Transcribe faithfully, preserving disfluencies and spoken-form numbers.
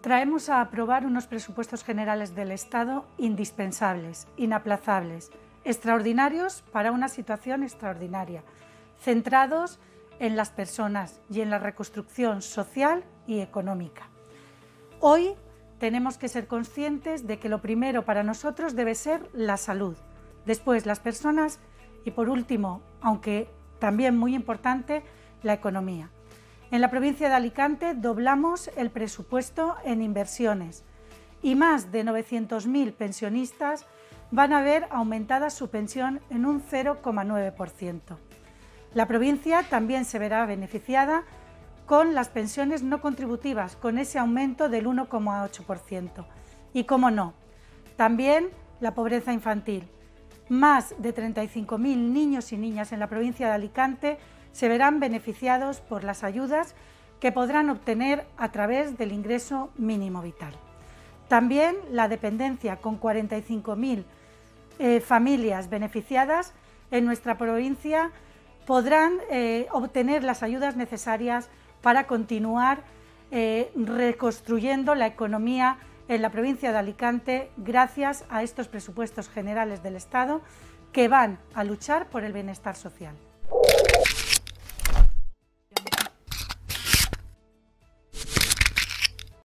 traemos a aprobar unos presupuestos generales del Estado indispensables, inaplazables, extraordinarios para una situación extraordinaria, centrados en las personas y en la reconstrucción social y económica. Hoy tenemos que ser conscientes de que lo primero para nosotros debe ser la salud, después las personas y por último, aunque también muy importante, la economía. En la provincia de Alicante doblamos el presupuesto en inversiones y más de novecientos mil pensionistas van a ver aumentada su pensión en un cero coma nueve por ciento. La provincia también se verá beneficiada con las pensiones no contributivas, con ese aumento del uno coma ocho por ciento. Y cómo no, también la pobreza infantil. Más de treinta y cinco mil niños y niñas en la provincia de Alicante se verán beneficiados por las ayudas que podrán obtener a través del ingreso mínimo vital. También la dependencia, con cuarenta y cinco mil eh, familias beneficiadas en nuestra provincia, podrán eh, obtener las ayudas necesarias para continuar eh, reconstruyendo la economía en la provincia de Alicante gracias a estos presupuestos generales del Estado que van a luchar por el bienestar social.